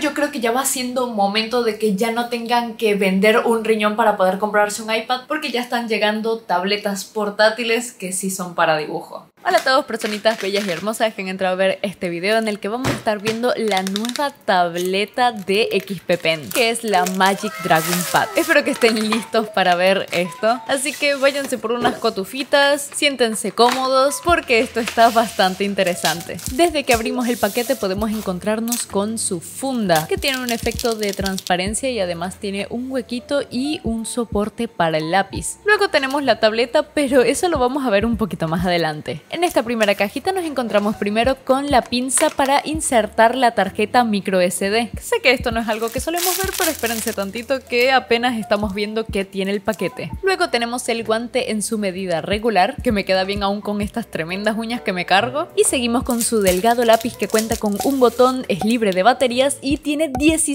yo creo que ya va siendo momento de que ya no tengan que vender un riñón para poder comprarse un iPad, porque ya están llegando tabletas portátiles que sí son para dibujo. Hola a todos, personitas bellas y hermosas que han entrado a ver este video en el que vamos a estar viendo la nueva tableta de XP Pen, que es la Magic Dragon Pad. Espero que estén listos para ver esto, así que váyanse por unas cotufitas, siéntense cómodos porque esto está bastante interesante. Desde que abrimos el paquete podemos encontrarnos con su funda, que tiene un efecto de transparencia y además tiene un huequito y un soporte para el lápiz. Luego tenemos la tableta, pero eso lo vamos a ver un poquito más adelante. En esta primera cajita nos encontramos primero con la pinza para insertar la tarjeta micro SD. Sé que esto no es algo que solemos ver, pero espérense tantito que apenas estamos viendo qué tiene el paquete. Luego tenemos el guante en su medida regular, que me queda bien aún con estas tremendas uñas que me cargo. Y seguimos con su delgado lápiz que cuenta con un botón, es libre de baterías y tiene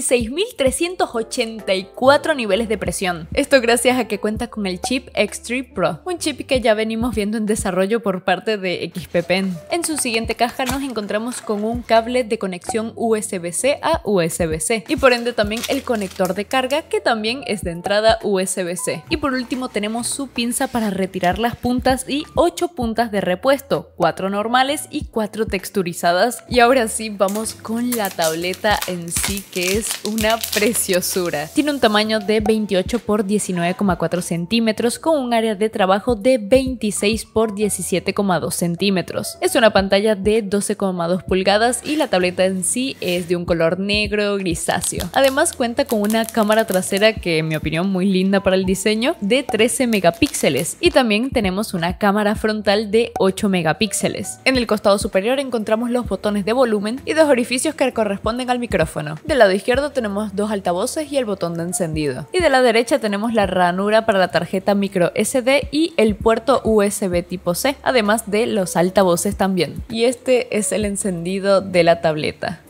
16.384 niveles de presión. Esto gracias a que cuenta con el chip X3 Pro, un chip que ya venimos viendo en desarrollo por parte de XP Pen. En su siguiente caja nos encontramos con un cable de conexión USB-C a USB-C y por ende también el conector de carga, que también es de entrada USB-C. Y por último tenemos su pinza para retirar las puntas y 8 puntas de repuesto, 4 normales y 4 texturizadas. Y ahora sí vamos con la tableta en sí, que es una preciosura. Tiene un tamaño de 28 por 19,4 centímetros con un área de trabajo de 26 por 17,2 centímetros. Es una pantalla de 12,2 pulgadas y la tableta en sí es de un color negro grisáceo. Además cuenta con una cámara trasera que en mi opinión muy linda para el diseño, de 13 megapíxeles y también tenemos una cámara frontal de 8 megapíxeles. En el costado superior encontramos los botones de volumen y 2 orificios que corresponden al micrófono. Del lado izquierdo tenemos 2 altavoces y el botón de encendido. Y de la derecha tenemos la ranura para la tarjeta micro SD y el puerto USB tipo C, además de los altavoces también. Y este es el encendido de la tableta.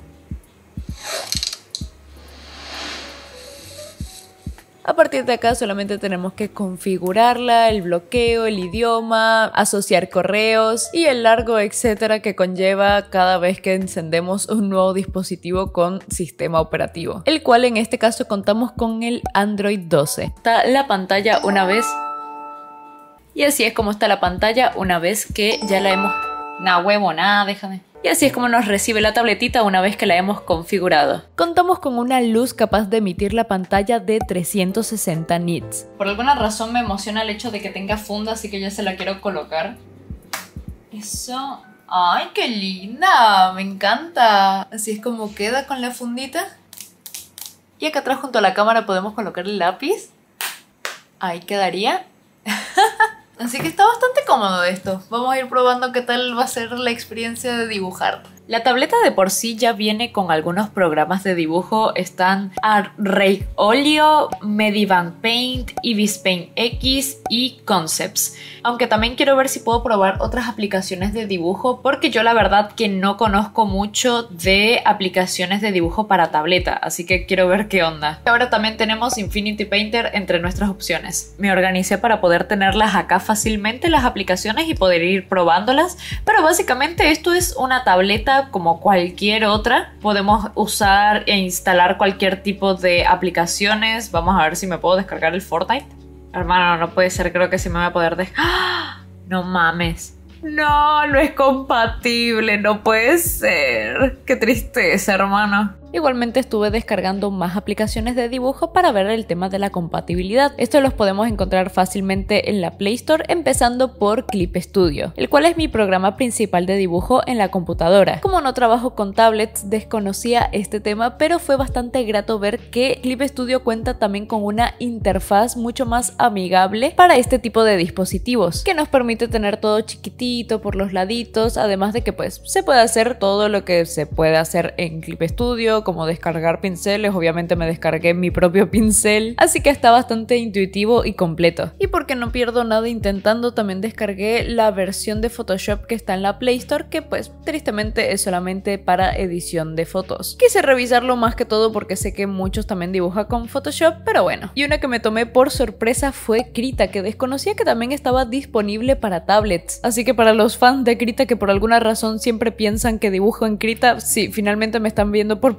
A partir de acá solamente tenemos que configurarla, el bloqueo, el idioma, asociar correos y el largo etcétera que conlleva cada vez que encendemos un nuevo dispositivo con sistema operativo, el cual en este caso contamos con el Android 12. Está la pantalla una vez. Y así es como está la pantalla una vez que ya la hemos... Nah, huevo, nada, déjame. Y así es como nos recibe la tabletita una vez que la hemos configurado. Contamos con una luz capaz de emitir la pantalla de 360 nits. Por alguna razón me emociona el hecho de que tenga funda, así que ya se la quiero colocar. Eso... ¡Ay, qué linda! Me encanta. Así es como queda con la fundita. Y acá atrás junto a la cámara podemos colocar el lápiz. Ahí quedaría. Así que está bastante cómodo esto. Vamos a ir probando qué tal va a ser la experiencia de dibujar. La tableta de por sí ya viene con algunos programas de dibujo. Están Array Olio, Medivan Paint, Ibis Paint X y Concepts. Aunque también quiero ver si puedo probar otras aplicaciones de dibujo, porque yo la verdad que no conozco mucho de aplicaciones de dibujo para tableta, así que quiero ver qué onda. Ahora también tenemos Infinity Painter entre nuestras opciones. Me organicé para poder tenerlas acá fácilmente las aplicaciones y poder ir probándolas, pero básicamente esto es una tableta como cualquier otra. Podemos usar e instalar cualquier tipo de aplicaciones. Vamos a ver si me puedo descargar el Fortnite. Hermano, no puede ser, creo que sí me voy a poder ¡Ah! No mames. No, no es compatible, no puede ser. Qué tristeza, hermano. Igualmente estuve descargando más aplicaciones de dibujo para ver el tema de la compatibilidad. Estos los podemos encontrar fácilmente en la Play Store, empezando por Clip Studio, el cual es mi programa principal de dibujo en la computadora. Como no trabajo con tablets, desconocía este tema, pero fue bastante grato ver que Clip Studio cuenta también con una interfaz mucho más amigable para este tipo de dispositivos, que nos permite tener todo chiquitito por los laditos, además de que pues se puede hacer todo lo que se puede hacer en Clip Studio, como descargar pinceles. Obviamente me descargué mi propio pincel, así que está bastante intuitivo y completo. Y porque no pierdo nada intentando, también descargué la versión de Photoshop que está en la Play Store, que pues tristemente es solamente para edición de fotos. Quise revisarlo más que todo porque sé que muchos también dibujan con Photoshop, pero bueno. Y una que me tomé por sorpresa fue Krita, que desconocía que también estaba disponible para tablets. Así que para los fans de Krita que por alguna razón siempre piensan que dibujo en Krita, sí, finalmente me están viendo por primera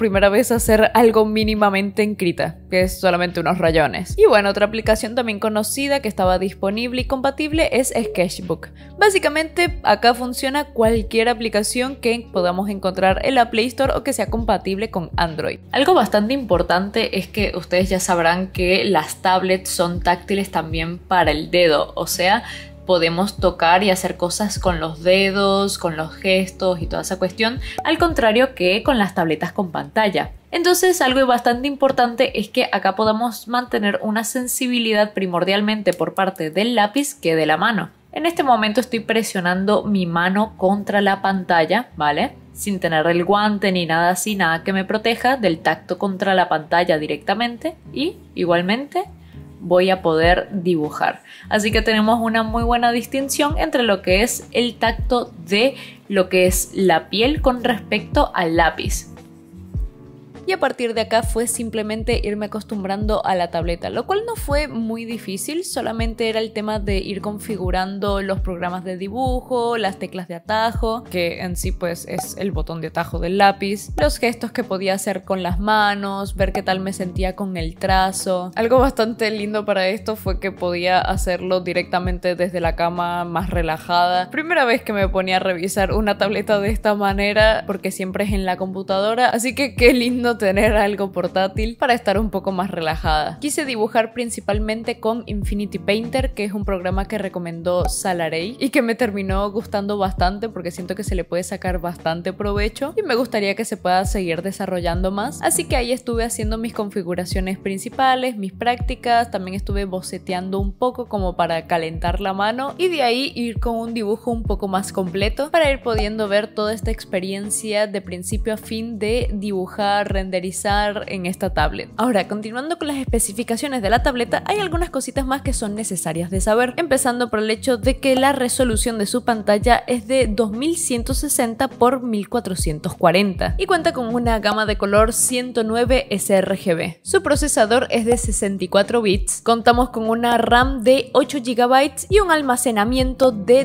primera vez hacer algo mínimamente en Krita, que es solamente unos rayones. Y bueno, otra aplicación también conocida que estaba disponible y compatible es Sketchbook. Básicamente acá funciona cualquier aplicación que podamos encontrar en la Play Store o que sea compatible con Android. Algo bastante importante es que ustedes ya sabrán que las tablets son táctiles también para el dedo, o sea, podemos tocar y hacer cosas con los dedos, con los gestos y toda esa cuestión, al contrario que con las tabletas con pantalla. Entonces, algo bastante importante es que acá podamos mantener una sensibilidad primordialmente por parte del lápiz que de la mano. En este momento estoy presionando mi mano contra la pantalla, ¿vale? Sin tener el guante ni nada así, nada que me proteja del tacto contra la pantalla directamente, y igualmente voy a poder dibujar. Así que tenemos una muy buena distinción entre lo que es el tacto de lo que es la piel con respecto al lápiz. Y a partir de acá fue simplemente irme acostumbrando a la tableta, lo cual no fue muy difícil, solamente era el tema de ir configurando los programas de dibujo, las teclas de atajo, que en sí pues es el botón de atajo del lápiz, los gestos que podía hacer con las manos, ver qué tal me sentía con el trazo. Algo bastante lindo para esto fue que podía hacerlo directamente desde la cama, más relajada. Primera vez que me ponía a revisar una tableta de esta manera, porque siempre es en la computadora, así que qué lindo tener algo portátil para estar un poco más relajada. Quise dibujar principalmente con Infinity Painter, que es un programa que recomendó Salarey y que me terminó gustando bastante porque siento que se le puede sacar bastante provecho y me gustaría que se pueda seguir desarrollando más. Así que ahí estuve haciendo mis configuraciones principales, mis prácticas, también estuve boceteando un poco como para calentar la mano y de ahí ir con un dibujo un poco más completo para ir pudiendo ver toda esta experiencia de principio a fin de dibujar, renderizar en esta tablet. Ahora, continuando con las especificaciones de la tableta, hay algunas cositas más que son necesarias de saber, empezando por el hecho de que la resolución de su pantalla es de 2160 x 1440 y cuenta con una gama de color 109 sRGB. Su procesador es de 64 bits, contamos con una RAM de 8 GB y un almacenamiento de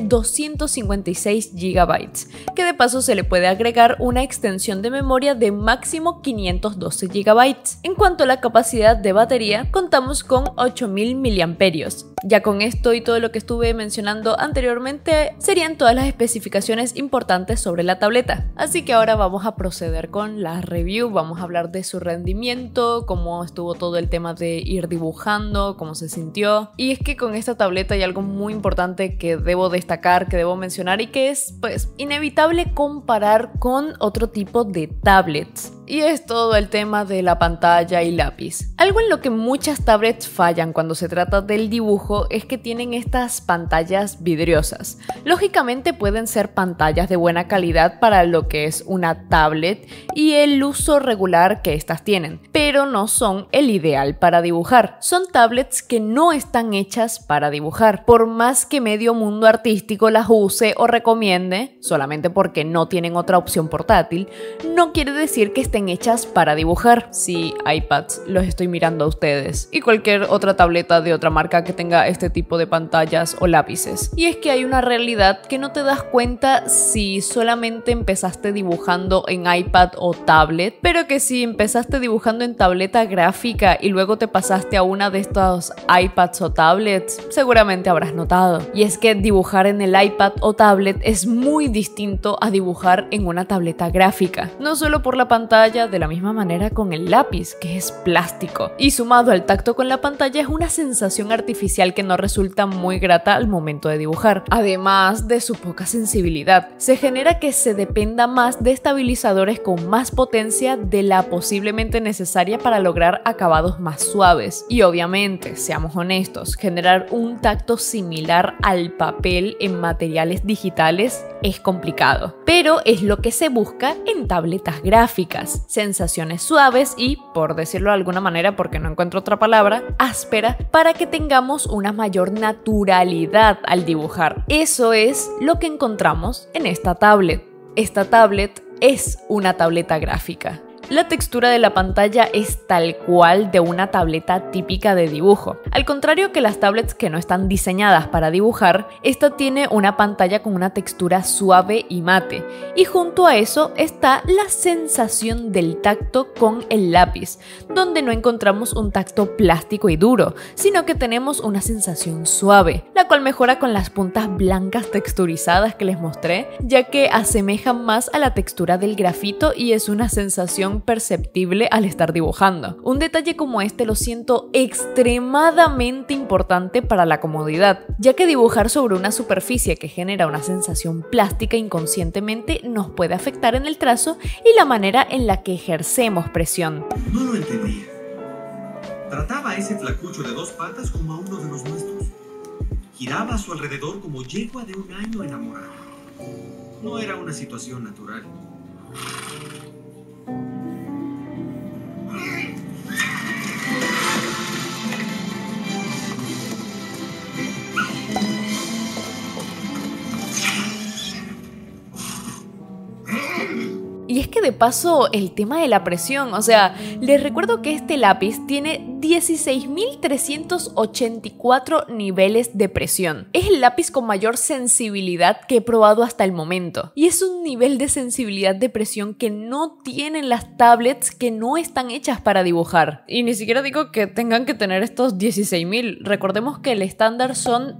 256 GB, que de paso se le puede agregar una extensión de memoria de máximo 512 GB. En cuanto a la capacidad de batería, contamos con 8000 mAh. Ya con esto y todo lo que estuve mencionando anteriormente serían todas las especificaciones importantes sobre la tableta. Así que ahora vamos a proceder con la review, vamos a hablar de su rendimiento, cómo estuvo todo el tema de ir dibujando, cómo se sintió. Y es que con esta tableta hay algo muy importante que debo destacar, que debo mencionar y que es pues inevitable comparar con otro tipo de tablets. Y es todo el tema de la pantalla y lápiz. Algo en lo que muchas tablets fallan cuando se trata del dibujo es que tienen estas pantallas vidriosas. Lógicamente pueden ser pantallas de buena calidad para lo que es una tablet y el uso regular que estas tienen, pero no son el ideal para dibujar. Son tablets que no están hechas para dibujar. Por más que medio mundo artístico las use o recomiende, solamente porque no tienen otra opción portátil, no quiere decir que estén hechas para dibujar. Sí, iPads, los estoy mirando a ustedes. Y cualquier otra tableta de otra marca que tenga este tipo de pantallas o lápices. Y es que hay una realidad que no te das cuenta si solamente empezaste dibujando en iPad o tablet, pero que si empezaste dibujando en tableta gráfica y luego te pasaste a una de estos iPads o tablets, seguramente habrás notado. Y es que dibujar en el iPad o tablet es muy distinto a dibujar en una tableta gráfica. No solo por la pantalla, de la misma manera con el lápiz, que es plástico, y sumado al tacto con la pantalla es una sensación artificial que no resulta muy grata al momento de dibujar. Además de su poca sensibilidad, se genera que se dependa más de estabilizadores con más potencia de la posiblemente necesaria para lograr acabados más suaves. Y obviamente, seamos honestos, generar un tacto similar al papel en materiales digitales es complicado, pero es lo que se busca en tabletas gráficas. Sensaciones suaves y, por decirlo de alguna manera porque no encuentro otra palabra, áspera, para que tengamos una mayor naturalidad al dibujar. Eso es lo que encontramos en esta tablet. Esta tablet es una tableta gráfica. La textura de la pantalla es tal cual de una tableta típica de dibujo. Al contrario que las tablets que no están diseñadas para dibujar, esta tiene una pantalla con una textura suave y mate, y junto a eso está la sensación del tacto con el lápiz, donde no encontramos un tacto plástico y duro, sino que tenemos una sensación suave, la cual mejora con las puntas blancas texturizadas que les mostré, ya que asemejan más a la textura del grafito y es una sensación perceptible al estar dibujando. Un detalle como este lo siento extremadamente importante para la comodidad, ya que dibujar sobre una superficie que genera una sensación plástica inconscientemente nos puede afectar en el trazo y la manera en la que ejercemos presión. No lo entendía. Trataba a ese flacucho de 2 patas como a uno de los nuestros. Giraba a su alrededor como yegua de 1 año enamorada. No era una situación natural. Y es que de paso el tema de la presión, o sea, les recuerdo que este lápiz tiene 16.384 niveles de presión. Es el lápiz con mayor sensibilidad que he probado hasta el momento. Y es un nivel de sensibilidad de presión que no tienen las tablets que no están hechas para dibujar. Y ni siquiera digo que tengan que tener estos 16.000. Recordemos que el estándar son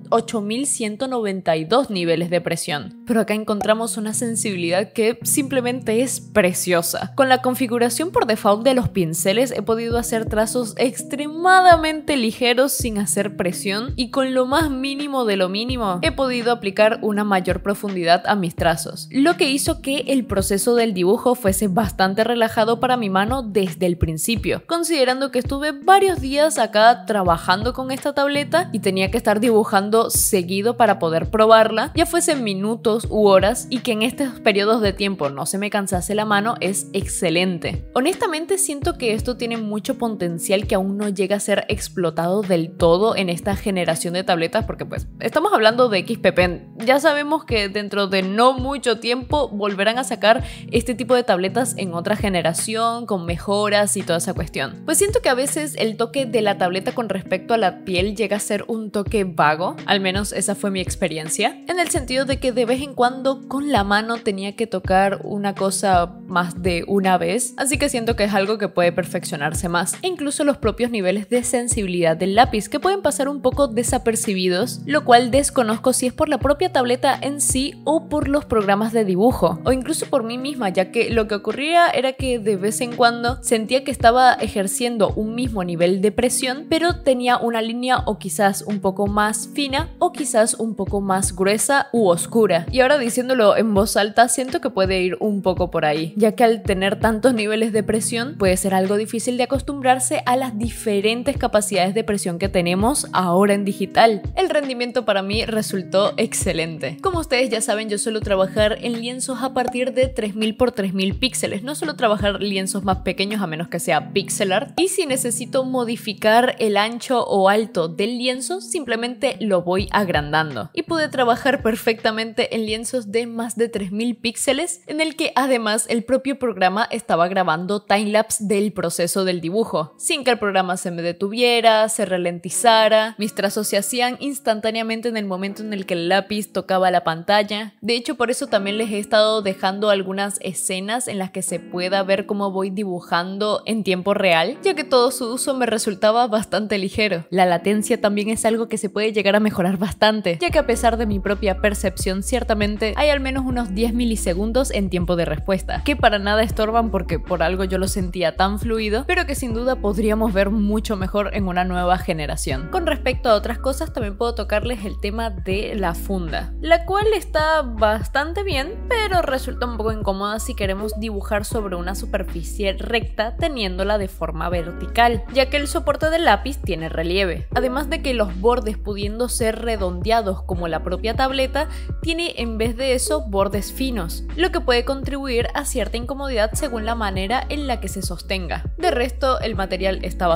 8.192 niveles de presión. Pero acá encontramos una sensibilidad que simplemente es preciosa. Con la configuración por default de los pinceles he podido hacer trazos extremadamente ligeros sin hacer presión, y con lo más mínimo de lo mínimo he podido aplicar una mayor profundidad a mis trazos, lo que hizo que el proceso del dibujo fuese bastante relajado para mi mano desde el principio, considerando que estuve varios días acá trabajando con esta tableta y tenía que estar dibujando seguido para poder probarla, ya fuesen minutos u horas, y que en estos periodos de tiempo no se me cansase la mano es excelente. Honestamente siento que esto tiene mucho potencial que aún no llega a ser explotado del todo en esta generación de tabletas, porque pues estamos hablando de XP Pen. Ya sabemos que dentro de no mucho tiempo volverán a sacar este tipo de tabletas en otra generación con mejoras y toda esa cuestión. Pues siento que a veces el toque de la tableta con respecto a la piel llega a ser un toque vago, al menos esa fue mi experiencia, en el sentido de que de vez en cuando con la mano tenía que tocar una cosa más de una vez, así que siento que es algo que puede perfeccionarse más, e incluso los propios niveles de sensibilidad del lápiz que pueden pasar un poco desapercibidos, lo cual desconozco si es por la propia tableta en sí o por los programas de dibujo, o incluso por mí misma, ya que lo que ocurría era que de vez en cuando sentía que estaba ejerciendo un mismo nivel de presión, pero tenía una línea o quizás un poco más fina o quizás un poco más gruesa u oscura, y ahora diciéndolo en voz alta siento que puede ir un poco por ahí, ya que al tener tantos niveles de presión puede ser algo difícil de acostumbrarse a las diferentes capacidades de presión que tenemos ahora en digital. El rendimiento para mí resultó excelente. Como ustedes ya saben, yo suelo trabajar en lienzos a partir de 3000 por 3000 píxeles, no suelo trabajar lienzos más pequeños a menos que sea pixel art, y si necesito modificar el ancho o alto del lienzo simplemente lo voy agrandando, y pude trabajar perfectamente en lienzos de más de 3000 píxeles en el que además el propio programa estaba grabando timelapse del proceso del dibujo, sin que el programa se me detuviera, se ralentizara, mis trazos se hacían instantáneamente en el momento en el que el lápiz tocaba la pantalla. De hecho, por eso también les he estado dejando algunas escenas en las que se pueda ver cómo voy dibujando en tiempo real, ya que todo su uso me resultaba bastante ligero. La latencia también es algo que se puede llegar a mejorar bastante, ya que a pesar de mi propia percepción, ciertamente hay al menos unos 10 milisegundos en tiempo de respuesta, que para nada estorban porque por algo yo lo sentía tan fluido, pero que sin duda podríamos ver mucho mejor en una nueva generación. Con respecto a otras cosas, también puedo tocarles el tema de la funda, la cual está bastante bien, pero resulta un poco incómoda si queremos dibujar sobre una superficie recta teniéndola de forma vertical, ya que el soporte del lápiz tiene relieve, además de que los bordes, pudiendo ser redondeados como la propia tableta, tiene en vez de eso bordes finos, lo que puede contribuir a cierta incomodidad según la manera en la que se sostenga. De resto, el material está bastante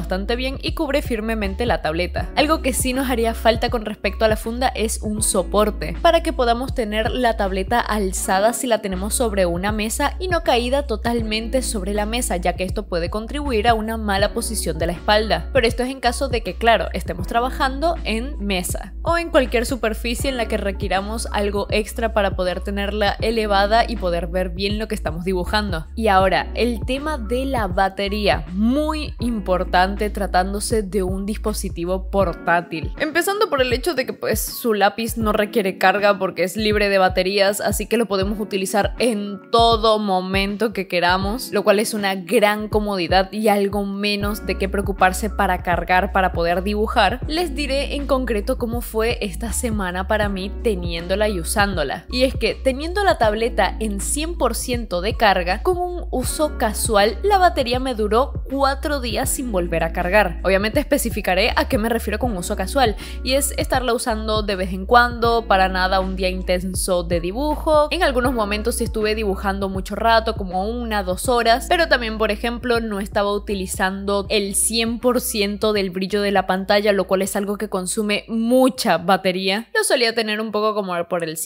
bastante bien y cubre firmemente la tableta. Algo que sí nos haría falta con respecto a la funda es un soporte para que podamos tener la tableta alzada si la tenemos sobre una mesa y no caída totalmente sobre la mesa, ya que esto puede contribuir a una mala posición de la espalda. Pero esto es en caso de que, claro, estemos trabajando en mesa o en cualquier superficie en la que requiramos algo extra para poder tenerla elevada y poder ver bien lo que estamos dibujando. Y ahora, el tema de la batería, muy importante tratándose de un dispositivo portátil. Empezando por el hecho de que pues su lápiz no requiere carga porque es libre de baterías, así que lo podemos utilizar en todo momento que queramos, lo cual es una gran comodidad y algo menos de qué preocuparse para cargar para poder dibujar. Les diré en concreto cómo fue esta semana para mí teniéndola y usándola. Y es que teniendo la tableta en 100% de carga, con un uso casual, la batería me duró 4 días sin volver a cargar. Obviamente especificaré a qué me refiero con uso casual, y es estarla usando de vez en cuando, para nada un día intenso de dibujo. En algunos momentos sí estuve dibujando mucho rato, como 1-2 horas, pero también, por ejemplo, no estaba utilizando el 100% del brillo de la pantalla, lo cual es algo que consume mucha batería. Lo solía tener un poco como por el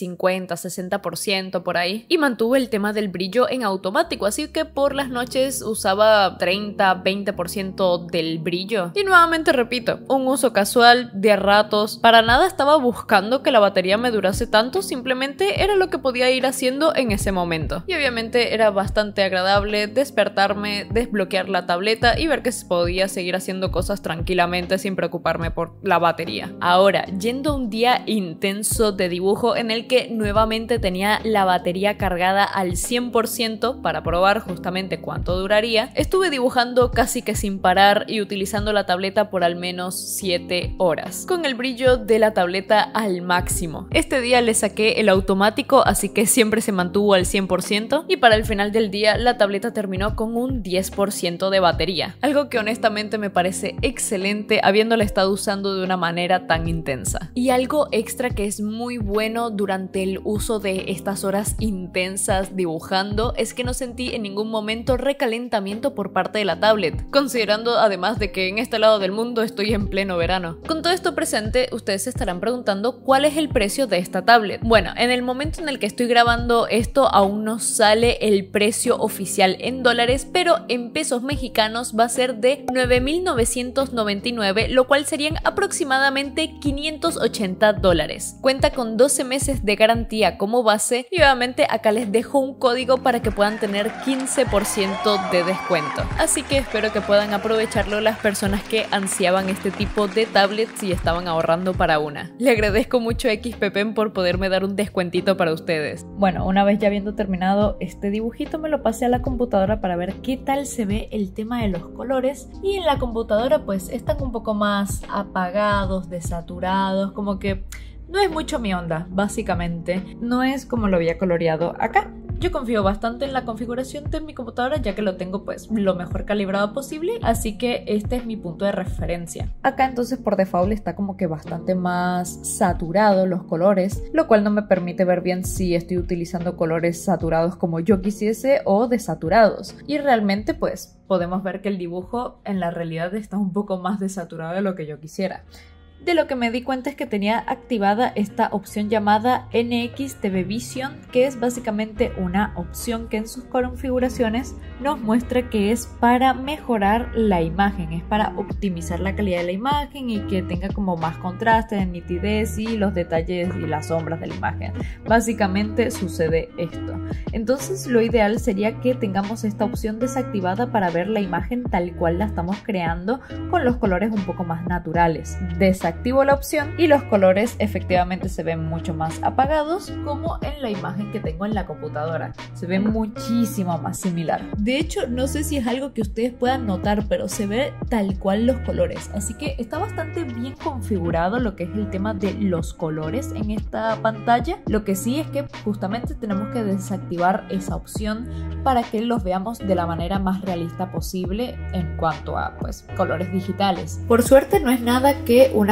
50-60% por ahí, y mantuve el tema del brillo en automático, así que por las noches usaba 30-20% del brillo. Y nuevamente repito, un uso casual de ratos, para nada estaba buscando que la batería me durase tanto, simplemente era lo que podía ir haciendo en ese momento. Y obviamente era bastante agradable despertarme, desbloquear la tableta y ver que se podía seguir haciendo cosas tranquilamente sin preocuparme por la batería. Ahora, yendo a un día intenso de dibujo en el que nuevamente tenía la batería cargada al 100% para probar justamente cuánto duraría, estuve dibujando casi que sin parar y utilizando la tableta por al menos 7 horas, con el brillo de la tableta al máximo. Este día le saqué el automático, así que siempre se mantuvo al 100%, y para el final del día la tableta terminó con un 10% de batería, algo que honestamente me parece excelente habiéndola estado usando de una manera tan intensa. Y algo extra que es muy bueno durante el uso de estas horas intensas dibujando es que no sentí en ningún momento recalentamiento por parte de la tablet, considerando además de que en este lado del mundo estoy en pleno verano. Con todo esto presente, ustedes se estarán preguntando cuál es el precio de esta tablet. Bueno, en el momento en el que estoy grabando esto aún no sale el precio oficial en dólares, pero en pesos mexicanos va a ser de 9,999, lo cual serían aproximadamente 580 dólares. Cuenta con 12 meses de garantía como base, y obviamente acá les dejo un código para que puedan tener 15% de descuento. Así que espero que puedan aprovecharlo las personas que ansiaban este tipo de tablets y estaban ahorrando para una. Le agradezco mucho a XPpen por poderme dar un descuentito para ustedes. Bueno, una vez ya habiendo terminado este dibujito, me lo pasé a la computadora para ver qué tal se ve el tema de los colores, y en la computadora pues están un poco más apagados, desaturados, como que no es mucho mi onda, básicamente. No es como lo había coloreado acá. Yo confío bastante en la configuración de mi computadora, ya que lo tengo pues lo mejor calibrado posible, así que este es mi punto de referencia. Acá entonces por default está como que bastante más saturado los colores, lo cual no me permite ver bien si estoy utilizando colores saturados como yo quisiese o desaturados. Y realmente pues podemos ver que el dibujo en la realidad está un poco más desaturado de lo que yo quisiera. De lo que me di cuenta es que tenía activada esta opción llamada NX TV Vision, que es básicamente una opción que en sus configuraciones nos muestra que es para mejorar la imagen, es para optimizar la calidad de la imagen y que tenga como más contraste, nitidez y los detalles y las sombras de la imagen. Básicamente sucede esto. Entonces lo ideal sería que tengamos esta opción desactivada para ver la imagen tal cual la estamos creando, con los colores un poco más naturales. Desactivo la opción y los colores efectivamente se ven mucho más apagados, como en la imagen que tengo en la computadora. Se ve muchísimo más similar. De hecho, no sé si es algo que ustedes puedan notar, pero se ve tal cual los colores. Así que está bastante bien configurado lo que es el tema de los colores en esta pantalla. Lo que sí es que justamente tenemos que desactivar esa opción para que los veamos de la manera más realista posible en cuanto a pues colores digitales. Por suerte no es nada que una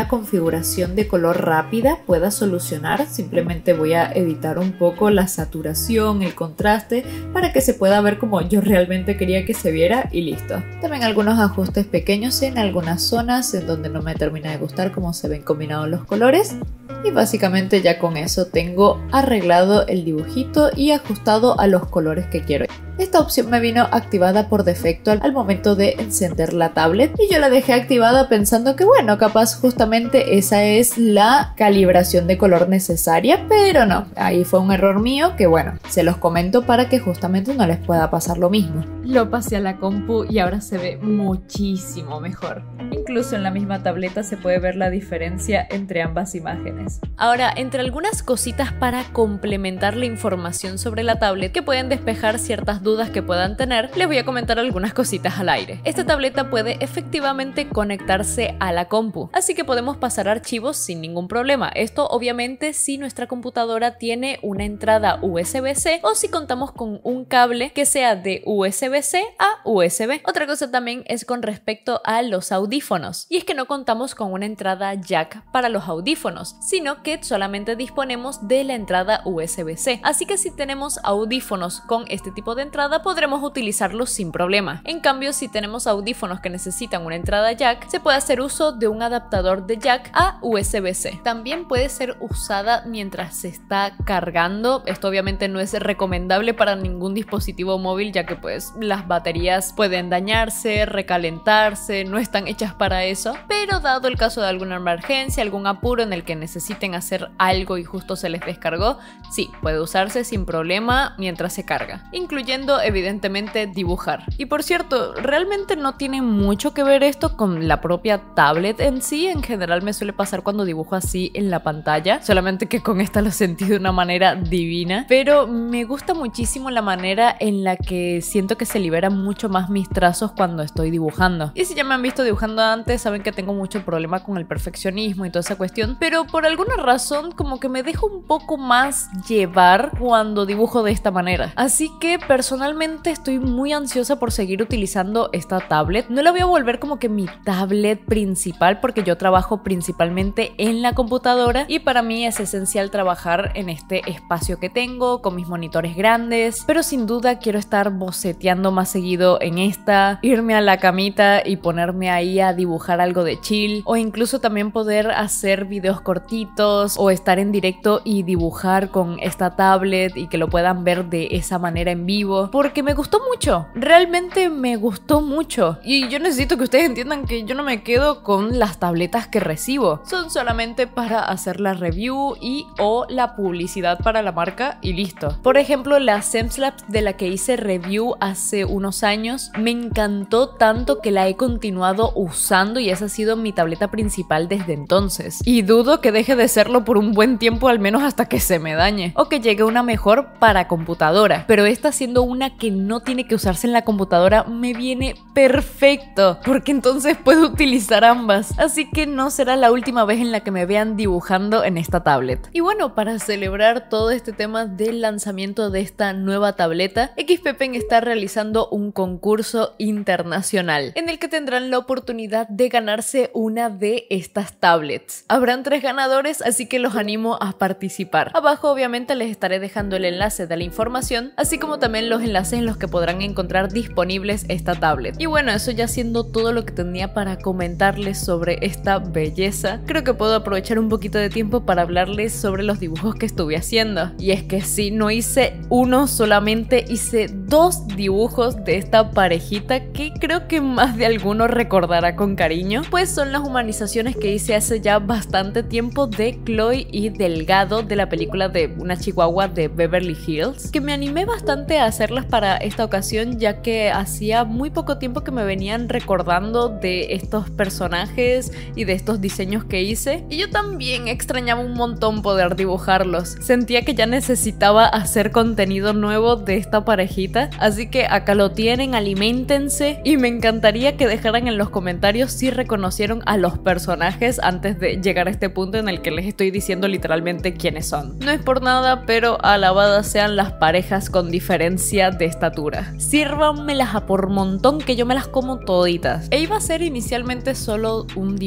una configuración de color rápida pueda solucionar. Simplemente voy a editar un poco la saturación, el contraste, para que se pueda ver como yo realmente quería que se viera y listo. También algunos ajustes pequeños en algunas zonas en donde no me termina de gustar cómo se ven combinados los colores. Y básicamente ya con eso tengo arreglado el dibujito y ajustado a los colores que quiero. Esta opción me vino activada por defecto al momento de encender la tablet y yo la dejé activada pensando que bueno, capaz justamente esa es la calibración de color necesaria, pero no, ahí fue un error mío que bueno, se los comento para que justamente no les pueda pasar lo mismo. Lo pasé a la compu y ahora se ve muchísimo mejor. Incluso en la misma tableta se puede ver la diferencia entre ambas imágenes. Ahora, entre algunas cositas para complementar la información sobre la tablet que pueden despejar ciertas dudas que puedan tener, les voy a comentar algunas cositas al aire. Esta tableta puede efectivamente conectarse a la compu, así que podemos pasar archivos sin ningún problema. Esto obviamente si nuestra computadora tiene una entrada USB-C o si contamos con un cable que sea de USB-C a USB. Otra cosa también es con respecto a los audífonos, y es que no contamos con una entrada jack para los audífonos, sino que solamente disponemos de la entrada USB-C, así que si tenemos audífonos con este tipo de entrada podremos utilizarlos sin problema. En cambio, si tenemos audífonos que necesitan una entrada jack, se puede hacer uso de un adaptador de jack a USB-C. También puede ser usada mientras se está cargando. Esto obviamente no es recomendable para ningún dispositivo móvil, ya que pues las baterías pueden dañarse, recalentarse, no están hechas para eso, pero dado el caso de alguna emergencia, algún apuro en el que necesiten hacer algo y justo se les descargó, sí, puede usarse sin problema mientras se carga, incluyendo evidentemente dibujar. Y por cierto, realmente no tiene mucho que ver esto con la propia tablet en sí. En general me suele pasar cuando dibujo así en la pantalla, solamente que con esta lo sentí de una manera divina, pero me gusta muchísimo la manera en la que siento que se liberan mucho más mis trazos cuando estoy dibujando. Y si ya me han visto dibujando antes, saben que tengo mucho problema con el perfeccionismo y toda esa cuestión, pero por alguna razón como que me dejo un poco más llevar cuando dibujo de esta manera. Así que personalmente estoy muy ansiosa por seguir utilizando esta tablet. No la voy a volver como que mi tablet principal porque yo trabajo principalmente en la computadora y para mí es esencial trabajar en este espacio que tengo con mis monitores grandes, pero sin duda quiero estar boceteando más seguido en esta, irme a la camita y ponerme ahí a dibujar algo de chill, o incluso también poder hacer videos cortitos o estar en directo y dibujar con esta tablet y que lo puedan ver de esa manera en vivo, porque me gustó mucho, realmente me gustó mucho. Y yo necesito que ustedes entiendan que yo no me quedo con las tabletas que recibo, son solamente para hacer la review y o la publicidad para la marca y listo. Por ejemplo, la SEMslab de la que hice review hace unos años me encantó tanto que la he continuado usando y esa ha sido mi tableta principal desde entonces, y dudo que deje de serlo por un buen tiempo, al menos hasta que se me dañe o que llegue una mejor para computadora. Pero esta, siendo una que no tiene que usarse en la computadora, me viene perfecto porque entonces puedo utilizar ambas, así que no será la última vez en la que me vean dibujando en esta tablet. Y bueno, para celebrar todo este tema del lanzamiento de esta nueva tableta, XPpen está realizando un concurso internacional en el que tendrán la oportunidad de ganarse una de estas tablets. Habrán 3 ganadores, así que los animo a participar. Abajo obviamente les estaré dejando el enlace de la información, así como también los enlaces en los que podrán encontrar disponibles esta tablet. Y bueno, eso ya siendo todo lo que tenía para comentarles sobre esta belleza, creo que puedo aprovechar un poquito de tiempo para hablarles sobre los dibujos que estuve haciendo. Y es que sí, no hice uno solamente, hice 2 dibujos de esta parejita que creo que más de alguno recordará con cariño, pues son las humanizaciones que hice hace ya bastante tiempo de Chloe y Delgado de la película de una chihuahua de Beverly Hills, que me animé bastante a hacerlas para esta ocasión, ya que hacía muy poco tiempo que me venían recordando de estos personajes y de estos diseños que hice, y yo también extrañaba un montón poder dibujarlos. Sentía que ya necesitaba hacer contenido nuevo de esta parejita, así que acá lo tienen, aliméntense, y me encantaría que dejaran en los comentarios si reconocieron a los personajes antes de llegar a este punto en el que les estoy diciendo literalmente quiénes son. No es por nada, pero alabadas sean las parejas con diferencia de estatura. Sírvanmelas a por montón que yo me las como toditas. E iba a ser inicialmente solo un dibujo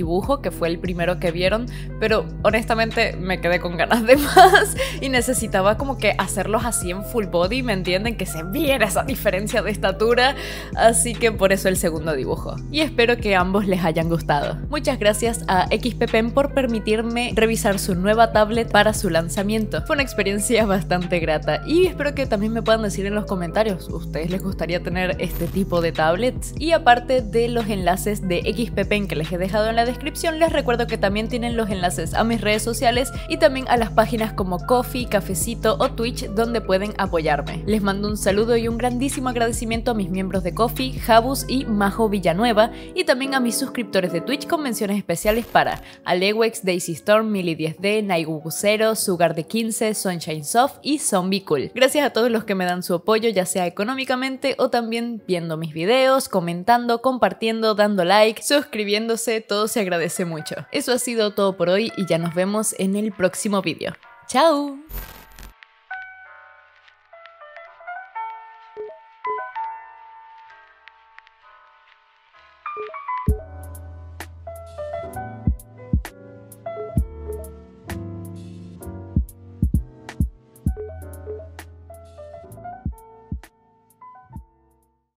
que fue el primero que vieron, pero honestamente me quedé con ganas de más y necesitaba como que hacerlos así en full body, ¿me entienden? Que se viera esa diferencia de estatura, así que por eso el segundo dibujo. Y espero que ambos les hayan gustado. Muchas gracias a XPPen por permitirme revisar su nueva tablet para su lanzamiento. Fue una experiencia bastante grata y espero que también me puedan decir en los comentarios, ¿ustedes les gustaría tener este tipo de tablets? Y aparte de los enlaces de XPPen que les he dejado en la descripción, les recuerdo que también tienen los enlaces a mis redes sociales y también a las páginas como Ko-fi, Cafecito o Twitch donde pueden apoyarme. Les mando un saludo y un grandísimo agradecimiento a mis miembros de Ko-fi, Jabus y Majo Villanueva, y también a mis suscriptores de Twitch con menciones especiales para Alewex, Daisy Storm, Mili10D, Naigugucero, Sugar de 15, Sunshine Soft y Zombie Cool. Gracias a todos los que me dan su apoyo, ya sea económicamente o también viendo mis videos, comentando, compartiendo, dando like, suscribiéndose, todo se agradece mucho. Eso ha sido todo por hoy y ya nos vemos en el próximo vídeo. ¡Chao!